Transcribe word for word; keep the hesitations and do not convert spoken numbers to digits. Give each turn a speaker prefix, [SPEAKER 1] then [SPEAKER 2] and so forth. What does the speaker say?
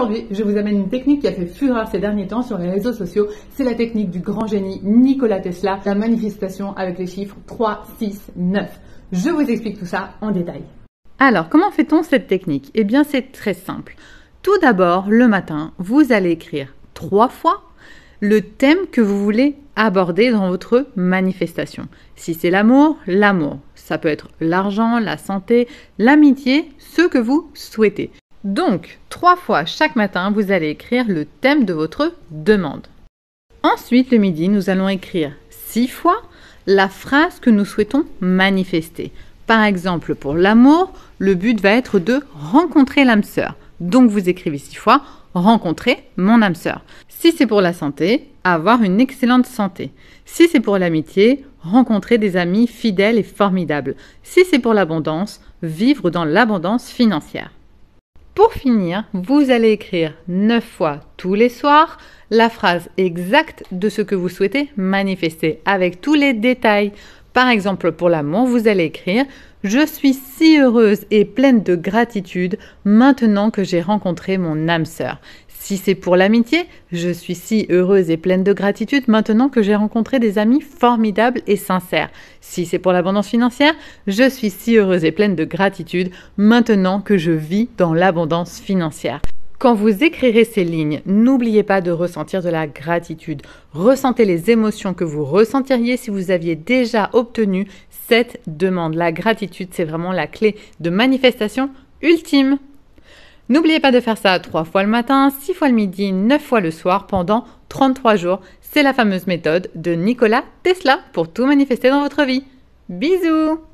[SPEAKER 1] Aujourd'hui, je vous amène une technique qui a fait fureur ces derniers temps sur les réseaux sociaux. C'est la technique du grand génie Nikola Tesla, la manifestation avec les chiffres trois, six, neuf. Je vous explique tout ça en détail. Alors, comment fait-on cette technique? Eh bien, c'est très simple. Tout d'abord, le matin, vous allez écrire trois fois le thème que vous voulez aborder dans votre manifestation. Si c'est l'amour, l'amour. Ça peut être l'argent, la santé, l'amitié, ce que vous souhaitez. Donc, trois fois chaque matin, vous allez écrire le thème de votre demande. Ensuite, le midi, nous allons écrire six fois la phrase que nous souhaitons manifester. Par exemple, pour l'amour, le but va être de rencontrer l'âme sœur. Donc, vous écrivez six fois « rencontrer mon âme sœur ». Si c'est pour la santé, avoir une excellente santé. Si c'est pour l'amitié, rencontrer des amis fidèles et formidables. Si c'est pour l'abondance, vivre dans l'abondance financière. Pour finir, vous allez écrire neuf fois tous les soirs la phrase exacte de ce que vous souhaitez manifester avec tous les détails. Par exemple, pour l'amour, vous allez écrire « Je suis si heureuse et pleine de gratitude maintenant que j'ai rencontré mon âme sœur ». Si c'est pour l'amitié, je suis si heureuse et pleine de gratitude maintenant que j'ai rencontré des amis formidables et sincères. Si c'est pour l'abondance financière, je suis si heureuse et pleine de gratitude maintenant que je vis dans l'abondance financière. Quand vous écrirez ces lignes, n'oubliez pas de ressentir de la gratitude. Ressentez les émotions que vous ressentiriez si vous aviez déjà obtenu cette demande. La gratitude, c'est vraiment la clé de manifestation ultime. N'oubliez pas de faire ça trois fois le matin, six fois le midi, neuf fois le soir pendant trente-trois jours. C'est la fameuse méthode de Nikola Tesla pour tout manifester dans votre vie. Bisous!